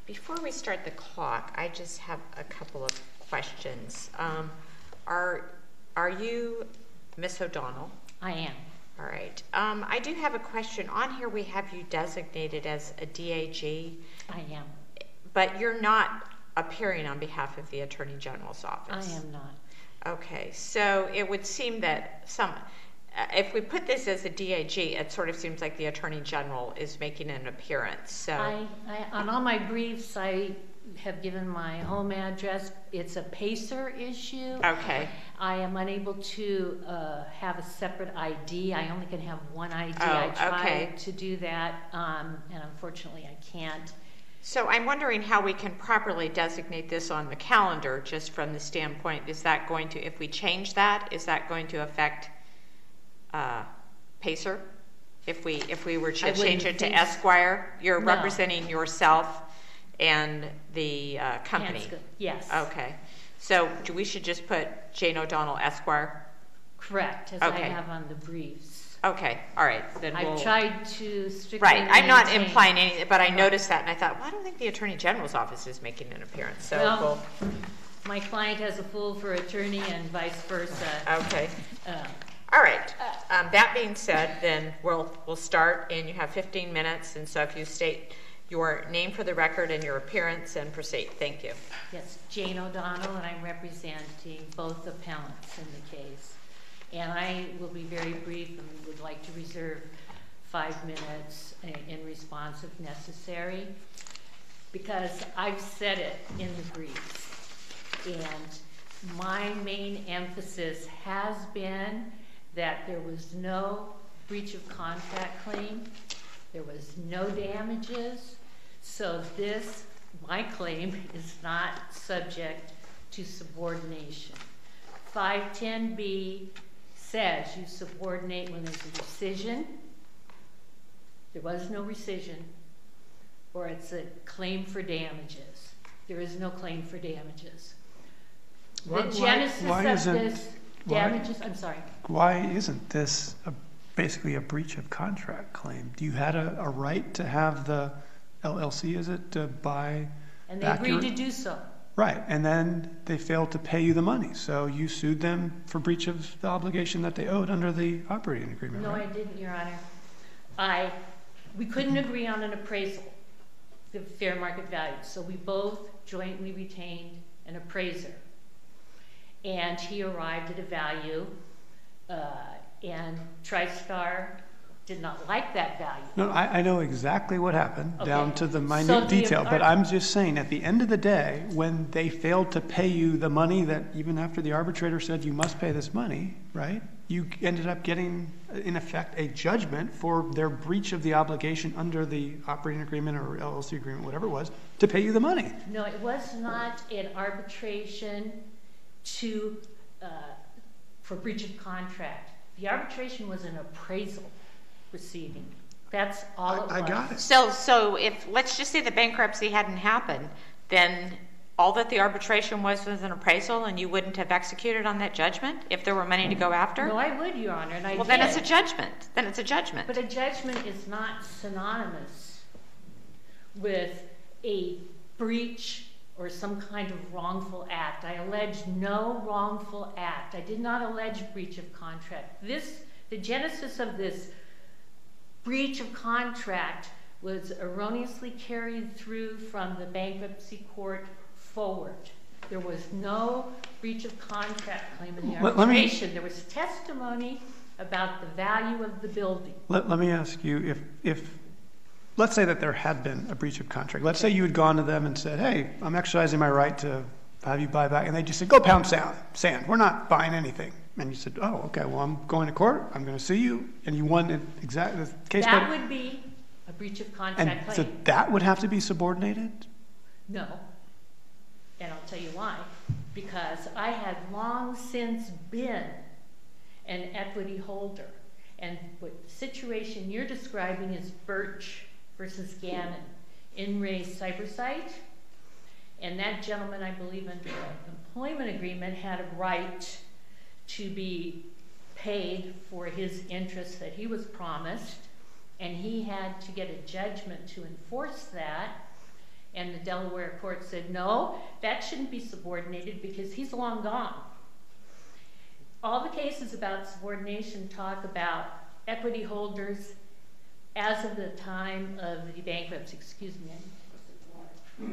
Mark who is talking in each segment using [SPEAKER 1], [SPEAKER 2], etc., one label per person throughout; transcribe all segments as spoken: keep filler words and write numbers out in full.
[SPEAKER 1] Before we start the clock, I just have a couple of questions. Um, are, are you Miss O'Donnell?
[SPEAKER 2] I am.
[SPEAKER 1] All right. Um, I do have a question. On here we have you designated as a D A G.
[SPEAKER 2] I am.
[SPEAKER 1] But you're not appearing on behalf of the Attorney General's office.
[SPEAKER 2] I am not.
[SPEAKER 1] Okay. So it would seem that some, uh, if we put this as a D A G, it sort of seems like the Attorney General is making an appearance. So
[SPEAKER 2] I, I, on all my briefs, I have given my home address. It's a PACER issue.
[SPEAKER 1] Okay.
[SPEAKER 2] I am unable to uh, have a separate I D. I only can have one I D.
[SPEAKER 1] Oh,
[SPEAKER 2] I tried
[SPEAKER 1] okay.
[SPEAKER 2] to do that, um, and unfortunately I can't.
[SPEAKER 1] So I'm wondering how we can properly designate this on the calendar, just from the standpoint, is that going to, if we change that, is that going to affect uh, PACER? If we, if we were to change it to Esquire, you're
[SPEAKER 2] No.
[SPEAKER 1] representing yourself and the uh, company?
[SPEAKER 2] Pensco, yes.
[SPEAKER 1] Okay. So do we should just put Jane O'Donnell Esquire?
[SPEAKER 2] Correct, as
[SPEAKER 1] Okay.
[SPEAKER 2] I have on the briefs.
[SPEAKER 1] Okay, all right. Then we'll...
[SPEAKER 2] I've tried to strictly
[SPEAKER 1] Right, I'm not
[SPEAKER 2] maintain-
[SPEAKER 1] implying anything, but I noticed that and I thought, well, I don't think the Attorney General's office is making an appearance. So
[SPEAKER 2] Well,
[SPEAKER 1] we'll...
[SPEAKER 2] my client has a fool for attorney and vice versa.
[SPEAKER 1] Okay.
[SPEAKER 2] Uh,
[SPEAKER 1] All right. Um, that being said, then we'll we'll start, and you have fifteen minutes. And so, if you state your name for the record and your appearance, and proceed. Thank you.
[SPEAKER 2] Yes, Jane O'Donnell, and I'm representing both appellants in the case. And I will be very brief, and would like to reserve five minutes in response if necessary, because I've said it in the briefs, and my main emphasis has been that there was no breach of contract claim, there was no damages, so this, my claim, is not subject to subordination. five ten B says you subordinate when there's a rescission, there was no rescission, or it's a claim for damages. There is no claim for damages.
[SPEAKER 3] Why-
[SPEAKER 2] The
[SPEAKER 3] why-
[SPEAKER 2] genesis
[SPEAKER 3] why
[SPEAKER 2] of
[SPEAKER 3] isn't-
[SPEAKER 2] this
[SPEAKER 3] why-
[SPEAKER 2] damages, I'm sorry.
[SPEAKER 3] Why isn't this a, basically a breach of contract claim? Do you had a, a right to have the L L C, is it, to buy
[SPEAKER 2] And they
[SPEAKER 3] back
[SPEAKER 2] agreed
[SPEAKER 3] your-
[SPEAKER 2] to do so.
[SPEAKER 3] Right, and then they failed to pay you the money, so you sued them for breach of the obligation that they owed under the operating agreement,
[SPEAKER 2] No, I
[SPEAKER 3] right?
[SPEAKER 2] didn't, Your Honor. I, we couldn't agree on an appraisal, the fair market value, so we both jointly retained an appraiser. And he arrived at a value, uh, and Tristar did not like that value.
[SPEAKER 3] No, I, I know exactly what happened,
[SPEAKER 2] Okay.
[SPEAKER 3] down to the minute
[SPEAKER 2] So the-
[SPEAKER 3] detail, but
[SPEAKER 2] our-
[SPEAKER 3] I'm just saying, at the end of the day, when they failed to pay you the money that, even after the arbitrator said you must pay this money, right, you ended up getting, in effect, a judgment for their breach of the obligation under the operating agreement or L L C agreement, whatever it was, to pay you the money.
[SPEAKER 2] No, it was not an arbitration to, uh, for breach of contract. The arbitration was an appraisal proceeding. That's all it was.
[SPEAKER 3] I, I got it.
[SPEAKER 1] So, so if let's just say the bankruptcy hadn't happened, then all that the arbitration was was an appraisal, and you wouldn't have executed on that judgment if there were money to go after.
[SPEAKER 2] No, I would, Your Honor, and I
[SPEAKER 1] well,
[SPEAKER 2] did.
[SPEAKER 1] then it's a judgment. Then it's a judgment.
[SPEAKER 2] But a judgment is not synonymous with a breach or some kind of wrongful act. I allege no wrongful act. I did not allege breach of contract. This, the genesis of this breach of contract was erroneously carried through from the bankruptcy court forward. There was no breach of contract claim in the
[SPEAKER 3] Let- let me-
[SPEAKER 2] arbitration. There was testimony about the value of the building.
[SPEAKER 3] Let, let me ask you, if, if, let's say that there had been a breach of contract. Let's say you had gone to them and said, hey, I'm exercising my right to have you buy back. And they just said, go pound sand. Sand. We're not buying anything. And you said, oh, okay, well, I'm going to court. I'm going to sue you. And you won it exactly the case.
[SPEAKER 2] That
[SPEAKER 3] but,
[SPEAKER 2] would be a breach of contract
[SPEAKER 3] and
[SPEAKER 2] claim.
[SPEAKER 3] so that would have to be subordinated?
[SPEAKER 2] No. And I'll tell you why. Because I had long since been an equity holder. And what the situation you're describing is Birch versus Gannon, in re Cybersite. And that gentleman, I believe, under an employment agreement, had a right to be paid for his interest that he was promised, and he had to get a judgment to enforce that. And the Delaware court said, no, that shouldn't be subordinated because he's long gone. All the cases about subordination talk about equity holders as of the time of the bankruptcy. Excuse me.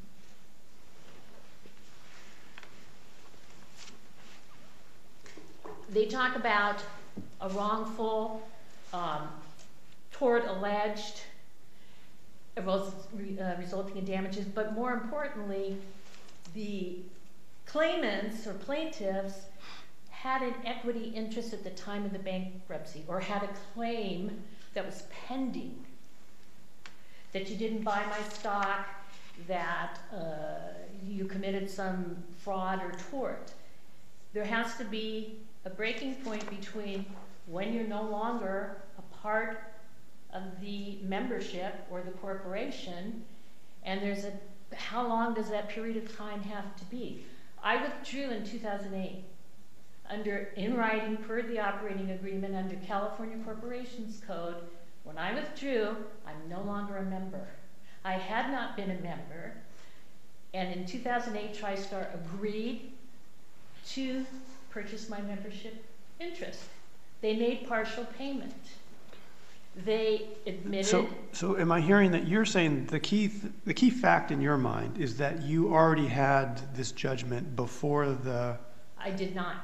[SPEAKER 2] They talk about a wrongful, um, tort alleged, uh, resulting in damages, but more importantly, the claimants or plaintiffs had an equity interest at the time of the bankruptcy, or had a claim that was pending, that you didn't buy my stock, that uh, you committed some fraud or tort. There has to be a breaking point between when you're no longer a part of the membership or the corporation, and there's a, how long does that period of time have to be? I withdrew in two thousand eight under, in writing per the operating agreement under California Corporations Code. When I withdrew, I'm no longer a member. I had not been a member, and in two thousand eight, Tristar agreed to purchase my membership interest. They made partial payment. They admitted.
[SPEAKER 3] So, so am I hearing that you're saying the key, th- the key fact in your mind is that you already had this judgment before the?
[SPEAKER 2] I did not.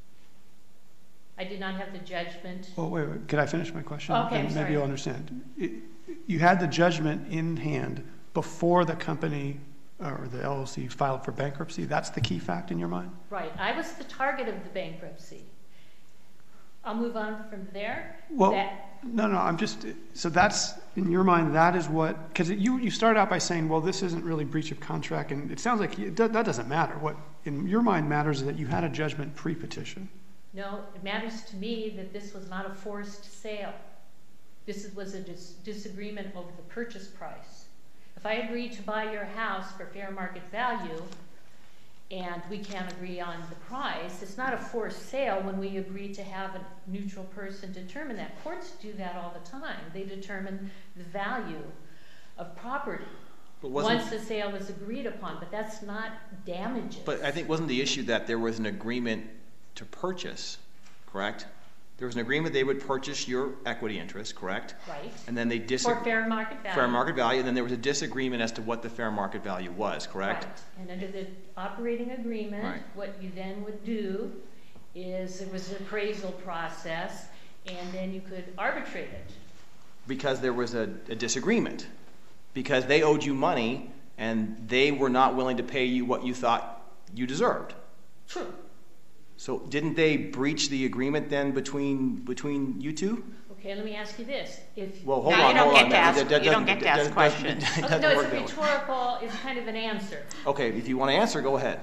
[SPEAKER 2] I did not have the judgment.
[SPEAKER 3] Well, wait, wait. Could I finish my question?
[SPEAKER 2] Okay,
[SPEAKER 3] and
[SPEAKER 2] I'm
[SPEAKER 3] maybe
[SPEAKER 2] sorry.
[SPEAKER 3] you'll understand. It, you had the judgment in hand before the company or the L L C filed for bankruptcy. That's the key fact in your mind?
[SPEAKER 2] Right. I was the target of the bankruptcy. I'll move on from there.
[SPEAKER 3] Well,
[SPEAKER 2] that,
[SPEAKER 3] no, no, I'm just, so that's, in your mind, that is what, because you, you start out by saying, well, this isn't really breach of contract, and it sounds like you, that, that doesn't matter. What, in your mind, matters is that you had a judgment pre-petition.
[SPEAKER 2] No, it matters to me that this was not a forced sale. This was a dis- disagreement over the purchase price. If I agreed to buy your house for fair market value, and we can't agree on the price, it's not a forced sale when we agree to have a neutral person determine that. Courts do that all the time. They determine the value of property once the sale is agreed upon, but that's not damages.
[SPEAKER 4] But I think wasn't the issue that there was an agreement to purchase, correct? There was an agreement they would purchase your equity interest, correct?
[SPEAKER 2] Right.
[SPEAKER 4] And then they disagreed.
[SPEAKER 2] For fair market value.
[SPEAKER 4] Fair market value, and then there was a disagreement as to what the fair market value was, correct?
[SPEAKER 2] Right. And under the operating agreement,
[SPEAKER 4] Right.
[SPEAKER 2] what you then would do is it was an appraisal process, and then you could arbitrate it.
[SPEAKER 4] Because there was a, a disagreement. Because they owed you money, and they were not willing to pay you what you thought you deserved.
[SPEAKER 2] True.
[SPEAKER 4] So didn't they breach the agreement then between between you two?
[SPEAKER 2] Okay, let me ask you this. If
[SPEAKER 4] Well, hold
[SPEAKER 1] No,
[SPEAKER 4] on,
[SPEAKER 1] you don't
[SPEAKER 4] hold
[SPEAKER 1] get
[SPEAKER 4] on.
[SPEAKER 1] to ask-
[SPEAKER 4] That- that
[SPEAKER 1] you don't
[SPEAKER 4] doesn't-
[SPEAKER 1] get to ask
[SPEAKER 4] that doesn't-
[SPEAKER 1] questions.
[SPEAKER 4] that
[SPEAKER 2] okay,
[SPEAKER 4] doesn't
[SPEAKER 2] no, it's
[SPEAKER 4] work
[SPEAKER 2] a
[SPEAKER 4] that way.
[SPEAKER 2] rhetorical, it's kind of an answer.
[SPEAKER 4] Okay, if you want to answer, go ahead.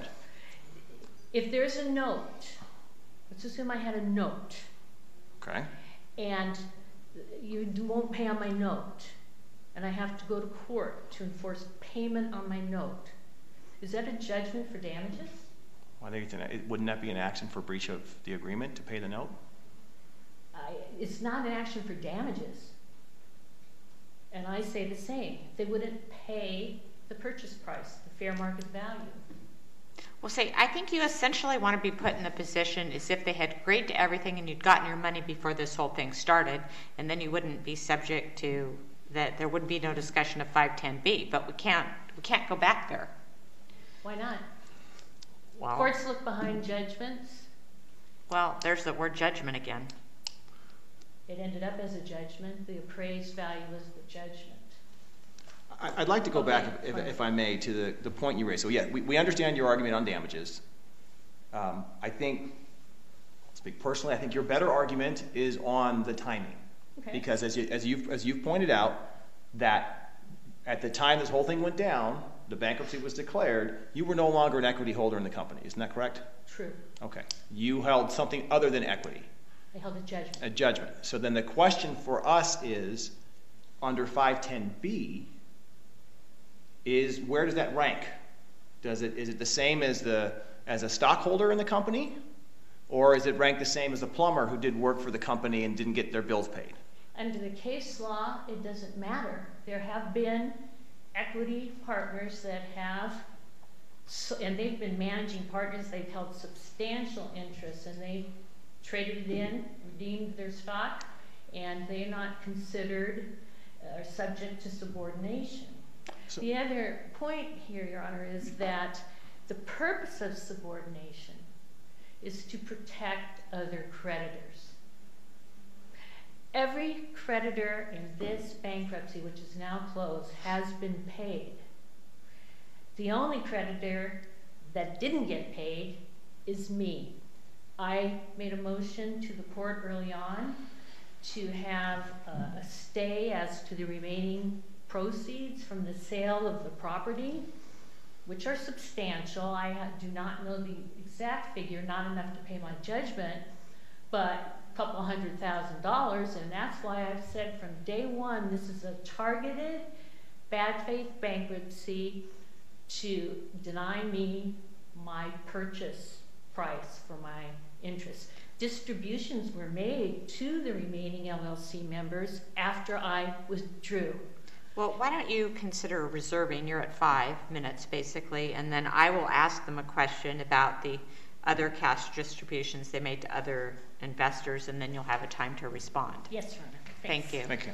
[SPEAKER 2] If there's a note, let's assume I had a note,
[SPEAKER 4] Okay.
[SPEAKER 2] and you won't pay on my note, and I have to go to court to enforce payment on my note. Is that a judgment for damages?
[SPEAKER 4] Well, I think it's an, it, wouldn't that be an action for breach of the agreement to pay the note?
[SPEAKER 2] I, it's not an action for damages. And I say the same. They wouldn't pay the purchase price, the fair market value.
[SPEAKER 1] Well, see, I think you essentially want to be put in the position as if they had agreed to everything and you'd gotten your money before this whole thing started, and then you wouldn't be subject to that. There wouldn't be no discussion of five ten B. But we can't we can't go back there.
[SPEAKER 2] Why not?
[SPEAKER 1] Well,
[SPEAKER 2] Courts look behind judgments.
[SPEAKER 1] well, there's the word judgment again.
[SPEAKER 2] It ended up as a judgment. The appraised value was the judgment.
[SPEAKER 4] I, I'd like to go
[SPEAKER 2] Okay,
[SPEAKER 4] back, if,
[SPEAKER 2] fine.
[SPEAKER 4] if I may, to the, the point you raised. So yeah, we, we understand your argument on damages. Um, I think, I'll speak personally, I think your better argument is on the timing.
[SPEAKER 2] Okay.
[SPEAKER 4] Because as, you, as, you've, as you've pointed out, that at the time this whole thing went down, the bankruptcy was declared, you were no longer an equity holder in the company. Isn't that correct?
[SPEAKER 2] True.
[SPEAKER 4] Okay. You held something other than equity,
[SPEAKER 2] I held a judgment.
[SPEAKER 4] a judgment. So then the question for us is, under five ten B, is where does that rank? Does it, is it the same as, the, as a stockholder in the company? Or is it ranked the same as a plumber who did work for the company and didn't get their bills paid?
[SPEAKER 2] Under the case law, it doesn't matter. There have been equity partners that have, so, and they've been managing partners, they've held substantial interest, and they've traded it in, redeemed their stock, and they're not considered uh, subject to subordination. So, the other point here, Your Honor, is that the purpose of subordination is to protect other creditors. Every creditor in this bankruptcy, which is now closed, has been paid. The only creditor that didn't get paid is me. I made a motion to the court early on to have uh, a stay as to the remaining proceeds from the sale of the property, which are substantial. I do not know the exact figure, not enough to pay my judgment, but a couple hundred thousand dollars, and that's why I've said from day one, this is a targeted bad faith bankruptcy to deny me my purchase price for my interest. Distributions were made to the remaining L L C members after I withdrew.
[SPEAKER 1] Well, why don't you consider reserving? You're at five minutes, basically, and then I will ask them a question about the other cash distributions they made to other investors, and then you'll have a time to respond.
[SPEAKER 2] Yes, Your Honor.
[SPEAKER 1] Thank you.
[SPEAKER 4] Thank you.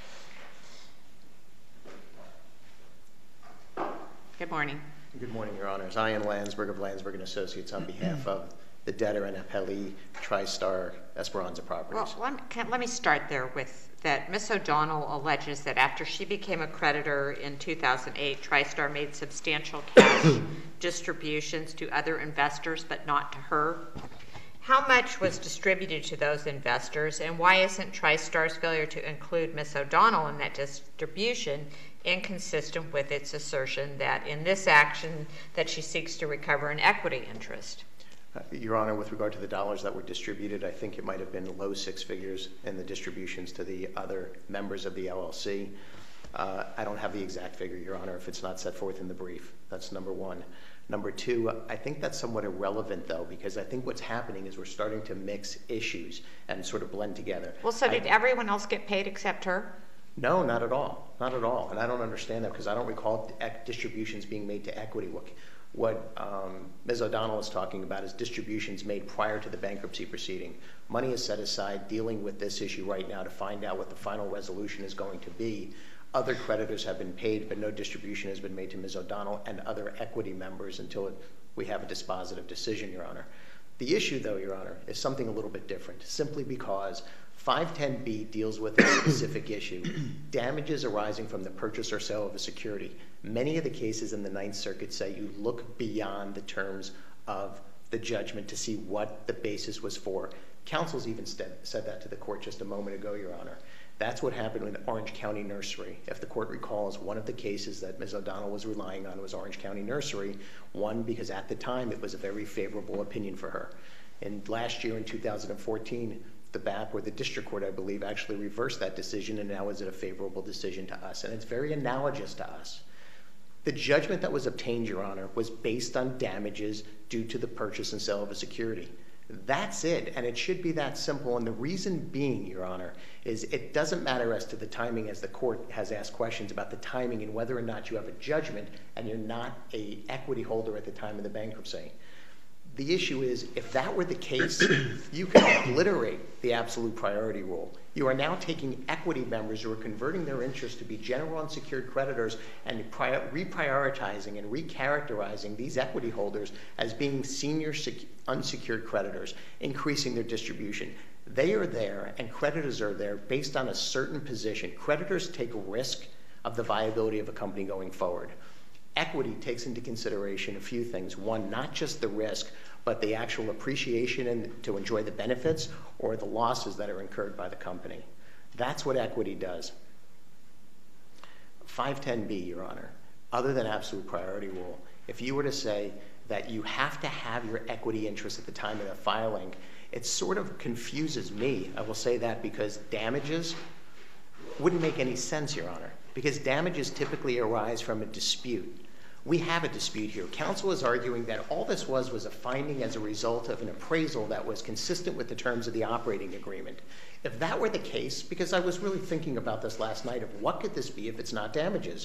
[SPEAKER 1] Good morning.
[SPEAKER 5] Good morning, Your Honors. Ian Landsberg of Landsberg and Associates on behalf of the debtor and appellee Tristar Esperanza Properties.
[SPEAKER 1] Well, let me, can, let me start there with that Miz O'Donnell alleges that after she became a creditor in two thousand eight, Tristar made substantial cash distributions to other investors, but not to her. How much was distributed to those investors, and why isn't Tristar's failure to include Miz O'Donnell in that distribution inconsistent with its assertion that in this action that she seeks to recover an equity interest?
[SPEAKER 5] Uh, Your Honor, with regard to the dollars that were distributed, I think it might have been low six figures in the distributions to the other members of the L L C. Uh, I don't have the exact figure, Your Honor, if it's not set forth in the brief. That's number one. Number two, I think that's somewhat irrelevant, though, because I think what's happening is we're starting to mix issues and sort of blend together.
[SPEAKER 1] Well, so did
[SPEAKER 5] I,
[SPEAKER 1] everyone else get paid except her?
[SPEAKER 5] No, not at all. Not at all. And I don't understand that because I don't recall distributions being made to equity. What, what um, Miz O'Donnell is talking about is distributions made prior to the bankruptcy proceeding. Money is set aside dealing with this issue right now to find out what the final resolution is going to be. Other creditors have been paid, but no distribution has been made to Miz O'Donnell and other equity members until it, we have a dispositive decision, Your Honor. The issue, though, Your Honor, is something a little bit different, simply because five ten B deals with a specific issue, damages arising from the purchase or sale of a security. Many of the cases in the Ninth Circuit say you look beyond the terms of the judgment to see what the basis was for. Counsel's even said that to the court just a moment ago, Your Honor. That's what happened with Orange County Nursery. If the court recalls, one of the cases that Miz O'Donnell was relying on was Orange County Nursery. One, because at the time it was a very favorable opinion for her. And last year in two thousand fourteen, the B A P, or the district court, I believe, actually reversed that decision, and now is it a favorable decision to us. And it's very analogous to us. The judgment that was obtained, Your Honor, was based on damages due to the purchase and sale of a security. That's it, and it should be that simple. And the reason being, Your Honor, is it doesn't matter as to the timing, as the court has asked questions about the timing and whether or not you have a judgment and you're not a equity holder at the time of the bankruptcy. The issue is, if that were the case, you could obliterate the absolute priority rule. You are now taking equity members who are converting their interests to be general unsecured creditors and reprioritizing and recharacterizing these equity holders as being senior unsecured creditors, increasing their distribution. They are there and creditors are there based on a certain position. Creditors take risk of the viability of a company going forward. Equity takes into consideration a few things. One, not just the risk, but the actual appreciation and to enjoy the benefits or the losses that are incurred by the company. That's what equity does. five ten B, Your Honor, other than absolute priority rule, if you were to say that you have to have your equity interest at the time of the filing, it sort of confuses me. I will say that because damages wouldn't make any sense, Your Honor, because damages typically arise from a dispute. We have a dispute here. Counsel is arguing that all this was was a finding as a result of an appraisal that was consistent with the terms of the operating agreement. If that were the case, because I was really thinking about this last night of what could this be if it's not damages?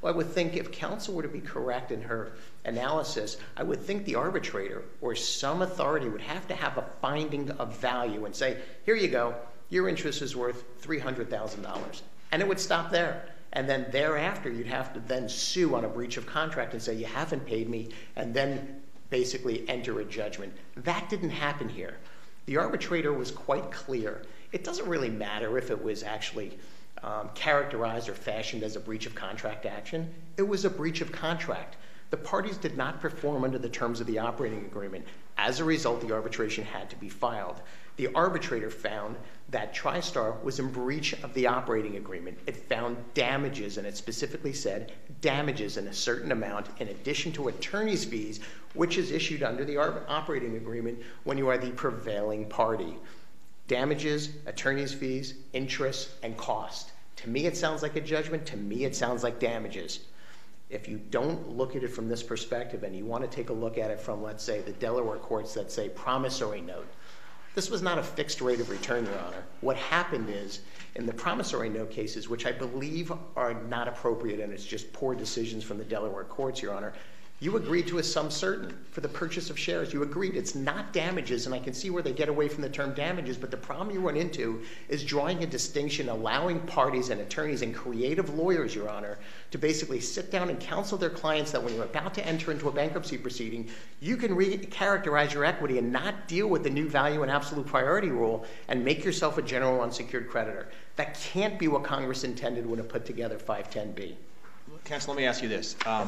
[SPEAKER 5] Well, I would think if counsel were to be correct in her analysis, I would think the arbitrator or some authority would have to have a finding of value and say, here you go, your interest is worth three hundred thousand dollars. And it would stop there. And then thereafter, you'd have to then sue on a breach of contract and say, you haven't paid me, and then basically enter a judgment. That didn't happen here. The arbitrator was quite clear. It doesn't really matter if it was actually um, characterized or fashioned as a breach of contract action. It was a breach of contract. The parties did not perform under the terms of the operating agreement. As a result, the arbitration had to be filed. The arbitrator found that Tristar was in breach of the operating agreement. It found damages, and it specifically said damages in a certain amount in addition to attorney's fees, which is issued under the operating agreement when you are the prevailing party. Damages, attorney's fees, interest, and cost. To me, it sounds like a judgment. To me, it sounds like damages. If you don't look at it from this perspective and you want to take a look at it from, let's say, the Delaware courts that say promissory note, this was not a fixed rate of return, Your Honor. What happened is, in the promissory note cases, which I believe are not appropriate and it's just poor decisions from the Delaware courts, Your Honor, you agreed to a sum certain for the purchase of shares. You agreed. It's not damages, and I can see where they get away from the term damages, but the problem you run into is drawing a distinction, allowing parties and attorneys and creative lawyers, Your Honor, to basically sit down and counsel their clients that when you're about to enter into a bankruptcy proceeding, you can re-characterize your equity and not deal with the new value and absolute priority rule and make yourself a general unsecured creditor. That can't be what Congress intended when it put together five ten B.
[SPEAKER 4] Counsel, let me ask you this. Um,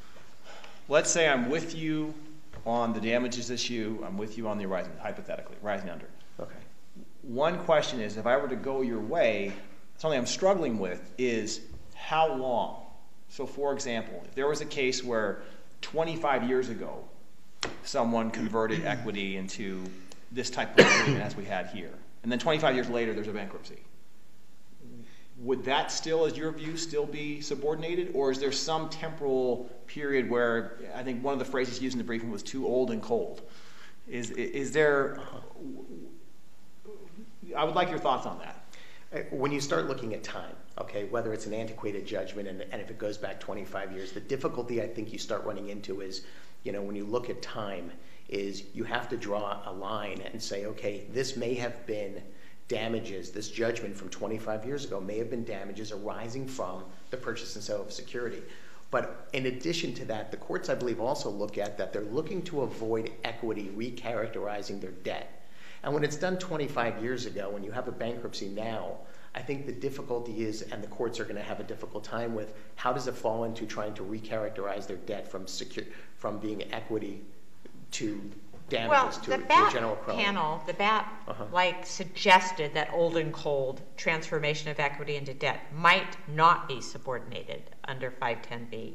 [SPEAKER 4] Let's say I'm with you on the damages issue. I'm with you on the arising, hypothetically, rising under.
[SPEAKER 5] Okay.
[SPEAKER 4] One question is, if I were to go your way, something I'm struggling with is how long? So, for example, if there was a case where twenty-five years ago someone converted equity into this type of agreement as we had here, and then twenty-five years later there's a bankruptcy, would that still, as your view, still be subordinated? Or is there some temporal period where, I think one of the phrases used in the briefing was too old and cold? Is, is there, I would like your thoughts on that.
[SPEAKER 5] When you start looking at time, okay, whether it's an antiquated judgment and, and if it goes back twenty-five years, the difficulty I think you start running into is, you know, when you look at time, is you have to draw a line and say, okay, this may have been damages, this judgment from twenty-five years ago may have been damages arising from the purchase and sale of security. But in addition to that, the courts, I believe, also look at that they're looking to avoid equity recharacterizing their debt. And when it's done twenty-five years ago, when you have a bankruptcy now, I think the difficulty is, and the courts are going to have a difficult time with, how does it fall into trying to recharacterize their debt from secure, from being equity to damages
[SPEAKER 1] well,
[SPEAKER 5] to,
[SPEAKER 1] the
[SPEAKER 5] to
[SPEAKER 1] B A P
[SPEAKER 5] a general criminal.
[SPEAKER 1] panel, the B A P
[SPEAKER 5] Uh-huh.
[SPEAKER 1] like suggested that old and cold transformation of equity into debt might not be subordinated under five ten B.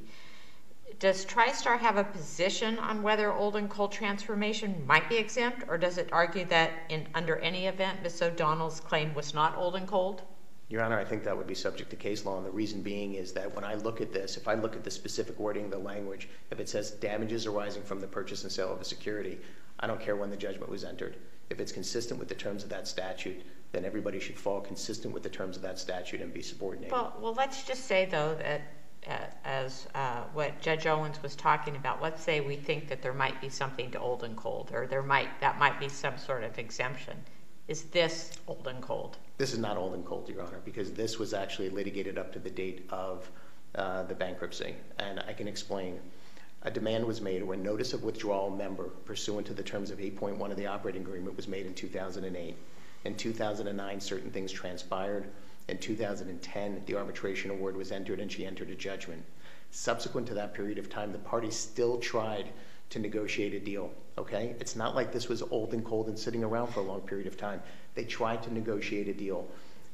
[SPEAKER 1] Does Tristar have a position on whether old and cold transformation might be exempt, or does it argue that in under any event Miz O'Donnell's claim was not old and cold?
[SPEAKER 5] Your Honor, I think that would be subject to case law, and the reason being is that when I look at this, if I look at the specific wording of the language, if it says damages arising from the purchase and sale of a security, I don't care when the judgment was entered. If it's consistent with the terms of that statute, then everybody should fall consistent with the terms of that statute and be subordinated.
[SPEAKER 1] Well, well, let's just say, though, that uh, as uh, what Judge Owens was talking about, let's say we think that there might be something to old and cold, or there might that might be some sort of exemption. Is this old and cold?
[SPEAKER 5] This is not old and cold, Your Honor, because this was actually litigated up to the date of uh, the bankruptcy. And I can explain. A demand was made when notice of withdrawal member pursuant to the terms of eight point one of the operating agreement was made in two thousand eight. In two thousand nine, certain things transpired. In two thousand ten, the arbitration award was entered and she entered a judgment. Subsequent to that period of time, the parties still tried to negotiate a deal, okay? It's not like this was old and cold and sitting around for a long period of time. They tried to negotiate a deal.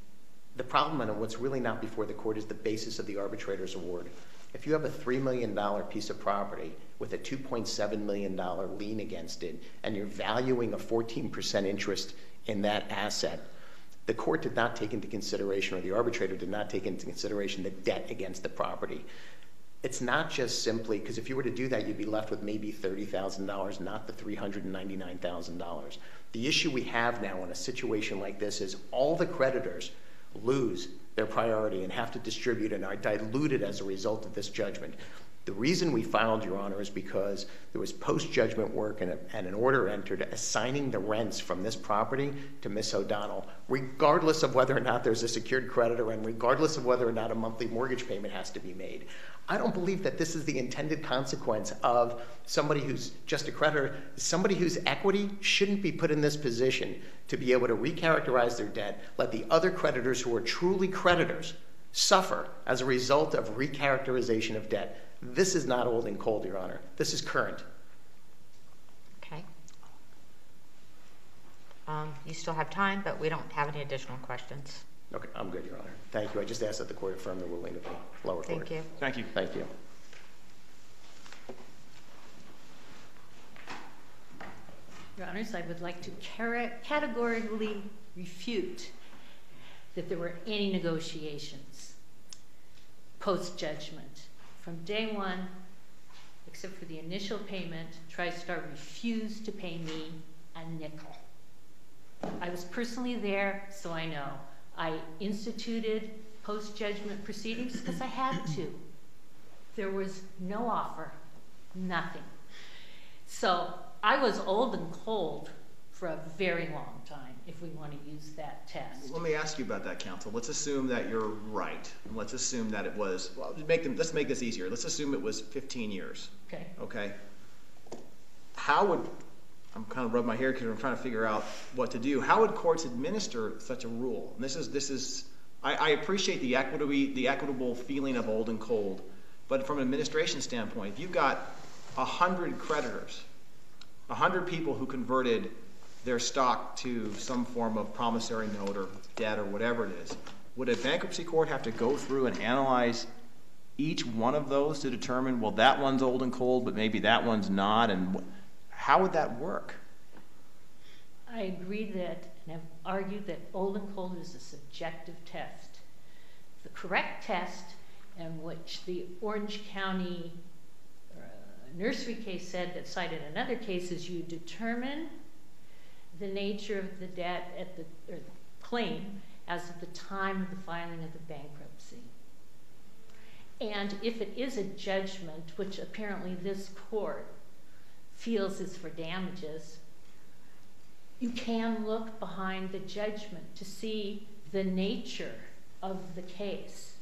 [SPEAKER 5] The problem, and what's really not before the court, is the basis of the arbitrator's award. If you have a three million dollars piece of property with a two point seven million dollars lien against it, and you're valuing a fourteen percent interest in that asset, the court did not take into consideration, or the arbitrator did not take into consideration, the debt against the property. It's not just simply, because if you were to do that, you'd be left with maybe thirty thousand dollars, not the three hundred ninety-nine thousand dollars. The issue we have now in a situation like this is all the creditors lose their priority and have to distribute and are diluted as a result of this judgment. The reason we filed, Your Honor, is because there was post-judgment work and, a, and an order entered assigning the rents from this property to Miss O'Donnell, regardless of whether or not there's a secured creditor and regardless of whether or not a monthly mortgage payment has to be made. I don't believe that this is the intended consequence of somebody who's just a creditor. Somebody whose equity shouldn't be put in this position to be able to recharacterize their debt, let the other creditors who are truly creditors suffer as a result of recharacterization of debt. This is not old and cold, Your Honor. This is current.
[SPEAKER 1] Okay. Um, you still have time, but we don't have any additional questions.
[SPEAKER 5] Okay, I'm good, Your Honor. Thank you. I just asked that the court affirm the ruling of the lower court.
[SPEAKER 1] Thank you.
[SPEAKER 4] Thank you.
[SPEAKER 5] Thank you.
[SPEAKER 2] Your Honors, I would like to categorically refute that there were any negotiations post-judgment. From day one, except for the initial payment, Tristar refused to pay me a nickel. I was personally there, so I know. I instituted post-judgment proceedings because I had to. There was no offer, nothing. So I was old and cold for a very long time, if we want to use that test.
[SPEAKER 4] Let me ask you about that, counsel. Let's assume that you're right. And let's assume that it was, well, make them, let's make this easier. Let's assume it was fifteen years.
[SPEAKER 2] Okay.
[SPEAKER 4] Okay. How would, I'm kind of rubbing my hair because I'm trying to figure out what to do. How would courts administer such a rule? And this is, this is, I, I appreciate the equity, the equitable feeling of old and cold, but from an administration standpoint, if you've got a hundred creditors, a hundred people who converted their stock to some form of promissory note or debt or whatever it is, would a bankruptcy court have to go through and analyze each one of those to determine, well, that one's old and cold, but maybe that one's not, and how would that work?
[SPEAKER 2] I agree that, and have argued that old and cold is a subjective test. The correct test, in which the Orange County uh, nursery case said that cited another case, is you determine the nature of the debt at the, or the claim as of the time of the filing of the bankruptcy. And if it is a judgment, which apparently this court feels is for damages, you can look behind the judgment to see the nature of the case.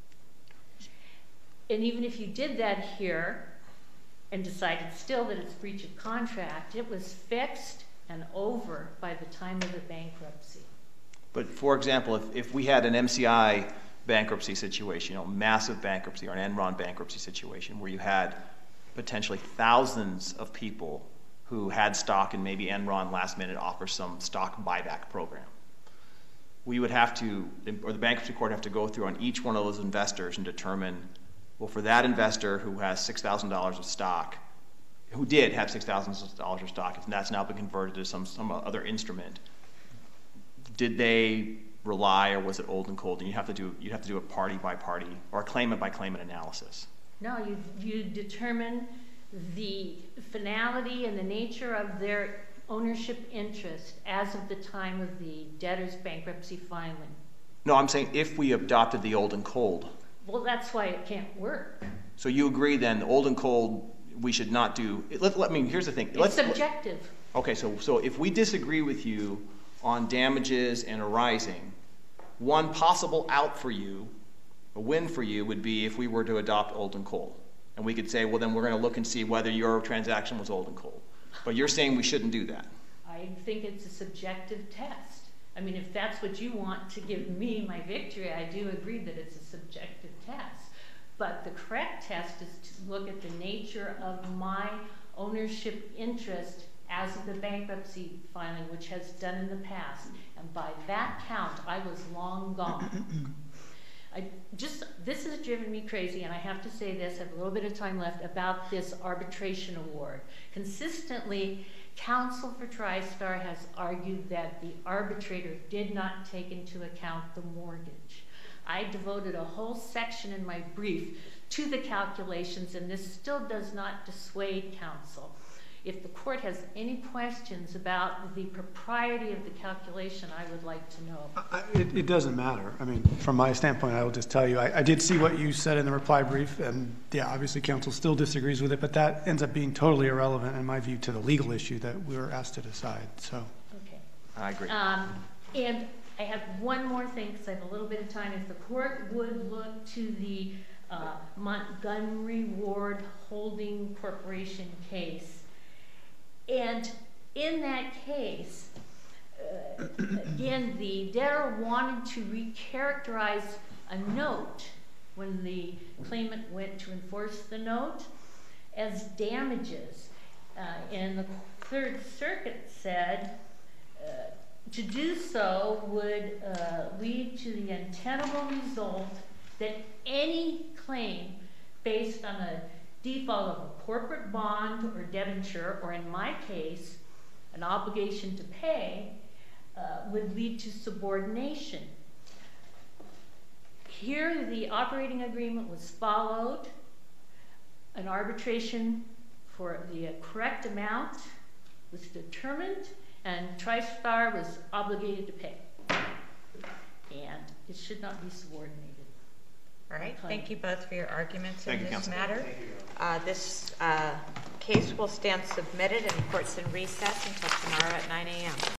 [SPEAKER 2] And even if you did that here and decided still that it's breach of contract, it was fixed and over by the time of the bankruptcy.
[SPEAKER 4] But for example, if, if we had an M C I bankruptcy situation, you know, massive bankruptcy or an Enron bankruptcy situation where you had potentially thousands of people who had stock and maybe Enron last minute offers some stock buyback program, we would have to, or the bankruptcy court have to go through on each one of those investors and determine, well, for that investor who has six thousand dollars of stock, who did have six thousand dollars of stock, and that's now been converted to some, some other instrument, did they rely, or was it old and cold? And you have to do, you have to do a party by party or a claimant by claimant analysis.
[SPEAKER 2] No, you, you determine the finality and the nature of their ownership interest as of the time of the debtor's bankruptcy filing.
[SPEAKER 4] No, I'm saying if we adopted the old and cold.
[SPEAKER 2] Well, that's why it can't work.
[SPEAKER 4] So you agree then, the old and cold, we should not do. Let, let I mean, here's the thing.
[SPEAKER 2] It's
[SPEAKER 4] Let's,
[SPEAKER 2] subjective.
[SPEAKER 4] Okay, so so if we disagree with you on damages and arising, one possible out for you, a win for you, would be if we were to adopt old and cold, and we could say, well, then we're going to look and see whether your transaction was old and cold. But you're saying we shouldn't do that.
[SPEAKER 2] I think it's a subjective test. I mean, if that's what you want to give me my victory, I do agree that it's a subjective test. But the correct test is to look at the nature of my ownership interest as of the bankruptcy filing, which has done in the past. And by that count, I was long gone. I just, this has driven me crazy, and I have to say this, I have a little bit of time left, about this arbitration award. Consistently, counsel for Tristar has argued that the arbitrator did not take into account the mortgage. I devoted a whole section in my brief to the calculations, and this still does not dissuade counsel. If the court has any questions about the propriety of the calculation, I would like to know.
[SPEAKER 3] I, it, it doesn't matter. I mean, from my standpoint, I will just tell you, I, I did see what you said in the reply brief, and yeah, obviously counsel still disagrees with it, but that ends up being totally irrelevant in my view to the legal issue that we were asked to decide. So,
[SPEAKER 2] Okay.
[SPEAKER 4] I agree.
[SPEAKER 2] Um, and I have one more thing, because I have a little bit of time. If the court would look to the uh, Montgomery Ward Holding Corporation case, and in that case, uh, again, the debtor wanted to recharacterize a note when the claimant went to enforce the note as damages. Uh, and the Third Circuit said uh, to do so would uh, lead to the untenable result that any claim based on a default of a corporate bond or debenture, or in my case, an obligation to pay, uh, would lead to subordination. Here, the operating agreement was followed. An arbitration for the correct amount was determined, and Tristar was obligated to pay. And it should not be subordinated.
[SPEAKER 1] All right, thank you both for your arguments
[SPEAKER 4] Thank
[SPEAKER 1] in
[SPEAKER 4] you,
[SPEAKER 1] this
[SPEAKER 4] counsel.
[SPEAKER 1] matter. Uh, this uh, case will stand submitted and court's in recess until tomorrow at nine a m